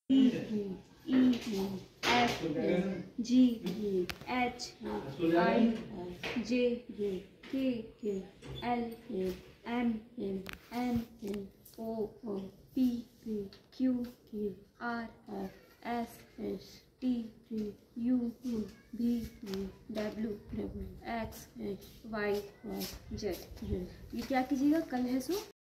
F G H I J K L M N O P Q R S T U V W X Y Z। ये क्या कीजिएगा, कल है सो